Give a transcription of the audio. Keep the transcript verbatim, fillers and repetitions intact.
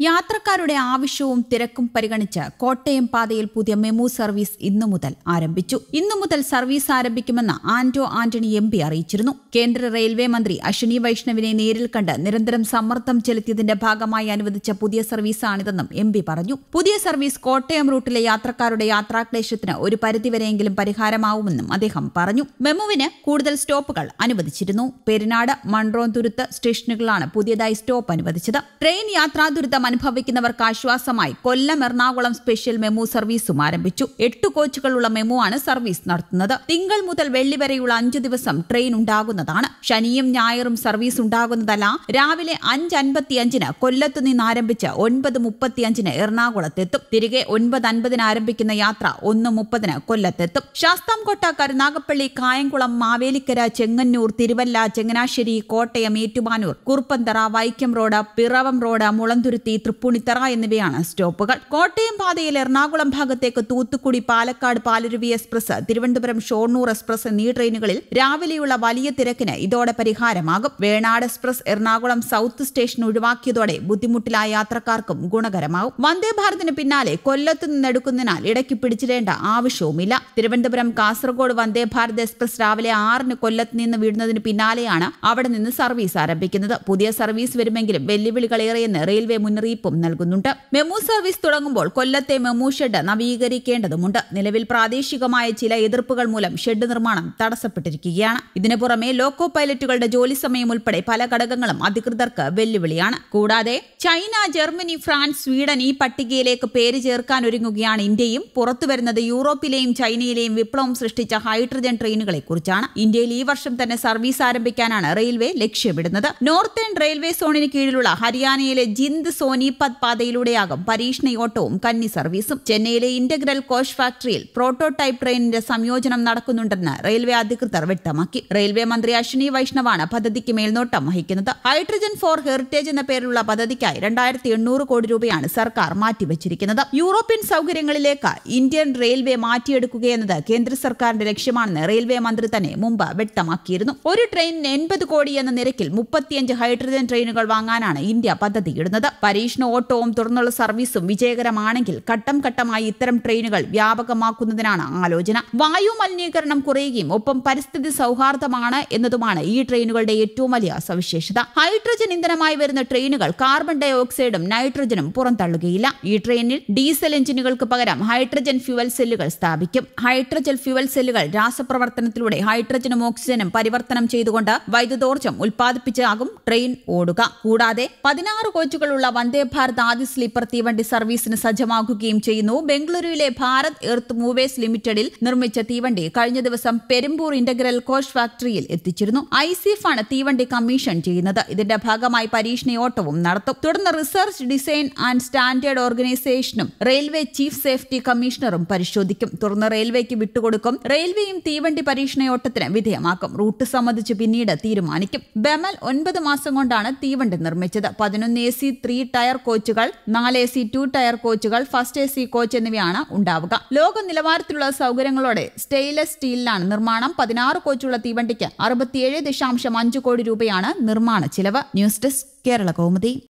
യാത്രക്കാരുടെ ആവശ്യവും തിരക്കും പരിഗണിച്ച് കോട്ടയം പാതയിൽ പുതിയ മെമു സർവീസ് ഇന്നു മുതൽ ആരംഭിച്ചു. ഇന്നു മുതൽ സർവീസ് ആരംഭിക്കുമെന്ന് ആന്റോ ആന്റണി എം പി അറിയിച്ചിരുന്നു. കേന്ദ്ര റെയിൽവേ മന്ത്രി അശ്വിനി വൈഷ്ണവിനെ നേരിൽ കണ്ട് നിരന്തരം സമ്മർദ്ദം ചെലുത്തിയതിന്റെ ഭാഗമായി അനുവദിച്ച പുതിയ സർവീസാണിതെന്നും എം പി പറഞ്ഞു. പുതിയ സർവീസ് കോട്ടയം റൂട്ടിലെ യാത്രക്കാരുടെ യാത്രാക്ലേശത്തിന് ഒരു പരിധിവരെയെങ്കിലും പരിഹാരമാവുമെന്നും അദ്ദേഹം പറഞ്ഞു. മെമുവിന് കൂടുതൽ സ്റ്റോപ്പുകൾ അനുവദിച്ചിരുന്നു. പെരിനാട്, മൺറോത്തുരുത്ത് സ്റ്റേഷനുകളാണ് പുതിയതായി സ്റ്റോപ്പ് അനുവദിച്ചത്. ട്രെയിൻ യാത്രാദുരിതം അനുഭവിക്കുന്നവർക്ക് ആശ്വാസമായി കൊല്ലം എറണാകുളം സ്പെഷ്യൽ മെമു സർവീസും ആരംഭിച്ചു. എട്ട് കോച്ചുകളുള്ള മെമു ആണ് സർവീസ് നടത്തുന്നത്. തിങ്കൾ മുതൽ വെള്ളി വരെയുള്ള അഞ്ചു ദിവസം ട്രെയിൻ ഉണ്ടാകുന്നതാണ്. ശനിയും ഞായറും സർവീസ് ഉണ്ടാകുന്നതല്ല. രാവിലെ അഞ്ച് അൻപത്തിയഞ്ചിന് കൊല്ലത്തു നിന്ന് ആരംഭിച്ച് ഒൻപത് മുപ്പത്തിയഞ്ചിന് എറണാകുളത്തെത്തും. തിരികെ ഒൻപത് അൻപതിന് ആരംഭിക്കുന്ന യാത്ര ഒന്ന് മുപ്പതിന് കൊല്ലത്തെത്തും. ശാസ്താംകോട്ട, കരുനാഗപ്പള്ളി, കായംകുളം, മാവേലിക്കര, ചെങ്ങന്നൂർ, തിരുവല്ല, ചങ്ങനാശ്ശേരി, കോട്ടയം, ഏറ്റുമാനൂർ, കുറുപ്പന്തറ, വൈക്കം റോഡ്, പിറവം റോഡ്, മുളന്തുരുത്തി, തൃപ്പൂണിത്തറ എന്നിവയാണ് സ്റ്റോപ്പുകൾ. കോട്ടയം പാതയിൽ എറണാകുളം ഭാഗത്തേക്ക് തൂത്തുക്കുടി, പാലക്കാട്, പാലരുവി എക്സ്പ്രസ്, തിരുവനന്തപുരം ഷൊർണൂർ എക്സ്പ്രസ് എന്നീ ട്രെയിനുകളിൽ രാവിലെയുള്ള വലിയ തിരക്കിന് ഇതോടെ പരിഹാരമാകും. Venad express Ernakulam south station ഒഴിവാക്കിയതോടെ ബുദ്ധിമുട്ടിലായ യാത്രക്കാർക്കും ഗുണകരമാവും. വന്ദേ ഭാരതിന് പിന്നാലെ കൊല്ലത്ത് നിന്നെടുക്കുന്നതിനാൽ ഇടയ്ക്ക് പിടിച്ചിടേണ്ട ആവശ്യവുമില്ല. തിരുവനന്തപുരം കാസർഗോഡ് വന്ദേ ഭാരത് എക്സ്പ്രസ് രാവിലെ ആറിന് കൊല്ലത്ത് നിന്ന് വിടുന്നതിന് പിന്നാലെയാണ് അവിടെ നിന്ന് സർവീസ് ആരംഭിക്കുന്നത്. പുതിയ സർവീസ് വരുമെങ്കിലും വെല്ലുവിളികളേറെയെന്ന് റെയിൽവേ മുന്നറിയിപ്പും നൽകുന്നുണ്ട്. മെമു സർവീസ് തുടങ്ങുമ്പോൾ കൊല്ലത്തെ മെമു ഷെഡ് നവീകരിക്കേണ്ടതുണ്ട്. നിലവിൽ പ്രാദേശികമായ ചില എതിർപ്പുകൾ മൂലം ഷെഡ് നിർമ്മാണം തടസ്സപ്പെട്ടിരിക്കുകയാണ്. ഇതിനു പുറമെ ലോക്കോ പൈലറ്റുകളുടെ ജോലി സമയം ഉൾപ്പെടെ പല ഘടകങ്ങളും അധികൃതർക്ക് വെല്ലുവിളിയാണ്. കൂടാതെ ചൈന, ജർമ്മനി, ഫ്രാൻസ്, സ്വീഡൻ ഈ പട്ടികയിലേക്ക് പേര് ചേർക്കാനൊരുങ്ങുകയാണ് ഇന്ത്യയും. പുറത്തുവരുന്നത് യൂറോപ്പിലെയും ചൈനയിലെയും വിപ്ലവം സൃഷ്ടിച്ച ഹൈഡ്രജൻ ട്രെയിനുകളെ കുറിച്ചാണ്. ഇന്ത്യയിൽ ഈ വർഷം തന്നെ സർവീസ് ആരംഭിക്കാനാണ് റെയിൽവേ ലക്ഷ്യമിടുന്നത്. നോർത്തേൺ റെയിൽവേ സോണിന് കീഴിലുള്ള ഹരിയാനയിലെ ജിന്ദ് സോനിപത് പാതയിലൂടെയാകും പരീക്ഷണ ഓട്ടവും കന്നി സർവീസും. ചെന്നൈയിലെ ഇന്റഗ്രൽ കോച്ച് ഫാക്ടറിയിൽ പ്രോട്ടോടൈപ്പ് ട്രെയിനിന്റെ സംയോജനം നടക്കുന്നുണ്ടെന്ന് റെയിൽവേ അധികൃതർ വ്യക്തമാക്കി. റെയിൽവേ മന്ത്രി അശ്വിനി വൈഷ്ണവാണ് പദ്ധതിക്ക് മേൽനോട്ടം വഹിക്കുന്നത്. ഹൈഡ്രജൻ ഫോർ ഹെറിറ്റേജ് എന്ന പേരിലുള്ള പദ്ധതിക്കായി രണ്ടായിരത്തി എണ്ണൂറ് കോടി രൂപയാണ് സർക്കാർ മാറ്റിവെച്ചിരിക്കുന്നത്. യൂറോപ്യൻ സൗകര്യങ്ങളിലേക്ക് ഇന്ത്യൻ റെയിൽവേ മാറ്റിയെടുക്കുകയെന്നത് കേന്ദ്ര സർക്കാരിന്റെ ലക്ഷ്യമാണെന്ന് റെയിൽവേ മന്ത്രി തന്നെ മുമ്പ് വ്യക്തമാക്കിയിരുന്നു. ഒരു ട്രെയിനിന് എൺപത് കോടി എന്ന നിരക്കിൽ മുപ്പത്തിയഞ്ച് ഹൈഡ്രജൻ ട്രെയിനുകൾ വാങ്ങാനാണ് ഇന്ത്യ പദ്ധതിയിടുന്നത്. പരീക്ഷണ ഓട്ടവും തുടർന്നുള്ള സർവീസും വിജയകരമാണെങ്കിൽ ഘട്ടം ഘട്ടമായി ഇത്തരം ട്രെയിനുകൾ വ്യാപകമാക്കുന്നതിനാണ് ആലോചന. വായു മലിനീകരണം കുറയുകയും ഒപ്പം പരിസ്ഥിതി സൗഹാർദ്ദമാണ് എന്നതുമാണ് ഈ ട്രെയിനുകളുടെ ഏറ്റവും വലിയ സവിശേഷത. ഹൈഡ്രജൻ ഇന്ധനമായി വരുന്ന ട്രെയിനുകൾ കാർബൺ ഡൈ ഓക്സൈഡും നൈട്രജനും പുറന്തള്ളുകയില്ല. ഈ ട്രെയിനിൽ ഡീസൽ എഞ്ചിനുകൾക്ക് പകരം ഹൈഡ്രജൻ ഫ്യൂവൽ സെല്ലുകൾ സ്ഥാപിക്കും. ഹൈഡ്രജൻ ഫ്യൂവൽ സെല്ലുകൾ രാസപ്രവർത്തനത്തിലൂടെ ഹൈഡ്രജനും ഓക്സിജനും പരിവർത്തനം ചെയ്തുകൊണ്ട് വൈദ്യുതോർജ്ജം ഉൽപ്പാദിപ്പിച്ചാകും ട്രെയിൻ ഓടുക. കൂടാതെ പതിനാറ് കോച്ചുകളുള്ള വന്ദേ ഭാരത് ആദ്യ സ്ലീപ്പർ തീവണ്ടി സർവീസിന് സജ്ജമാക്കുകയും ചെയ്യുന്നു. ബംഗളൂരുവിലെ ഭാരത് എർത്ത് മൂവേഴ്സ് ലിമിറ്റഡിൽ നിർമ്മിച്ച തീവണ്ടി കഴിഞ്ഞ ദിവസം പെരുമ്പൂർ ഇന്റഗ്രൽ കോച്ച് ഫാക്ടറിയിൽ എത്തിച്ചിരുന്നു. ഐസിഎഫ് ആണ് തീവണ്ടി കമ്മീഷൻ ചെയ്യുന്നത്. ഇതിന്റെ ഭാഗമായി പരീക്ഷണയോട്ടവും നടത്തും. തുടർന്ന് റിസർച്ച്, ഡിസൈൻ ആൻഡ് സ്റ്റാൻഡേർഡ് ഓർഗനൈസേഷനും റെയിൽവേ ചീഫ് സേഫ്റ്റി കമ്മീഷണറും പരിശോധിക്കും. തുടർന്ന് റെയിൽവേക്ക് വിട്ടുകൊടുക്കും. റെയിൽവേയും തീവണ്ടി പരീക്ഷണയോട്ടത്തിന് വിധേയമാക്കും. റൂട്ട് സംബന്ധിച്ച് പിന്നീട് തീരുമാനിക്കും. ബെമൽ ഒൻപത് മാസം കൊണ്ടാണ് തീവണ്ടി നിർമ്മിച്ചത്. പതിനൊന്ന് എ സി ത്രീ ടയർ കോച്ചുകൾ, നാല് എ സി ടു ടയർ കോച്ചുകൾ, ഫസ്റ്റ് എ സി കോച്ച് എന്നിവയാണ് ഉണ്ടാവുക. ലോക നിലവാരത്തിലുള്ള സൗകര്യങ്ങളോടെ സ്റ്റെയിൻലെസ് സ്റ്റീലിലാണ് നിർമ്മാണം. പതിനാറ് കോച്ചുള്ള തീവണ്ടിക്ക് അറുപത്തിയേഴ് ദശാംശം അഞ്ച് കോടി രൂപയാണ് നിർമ്മാണ ചിലവ്. News desk, Kerala Kaumudi.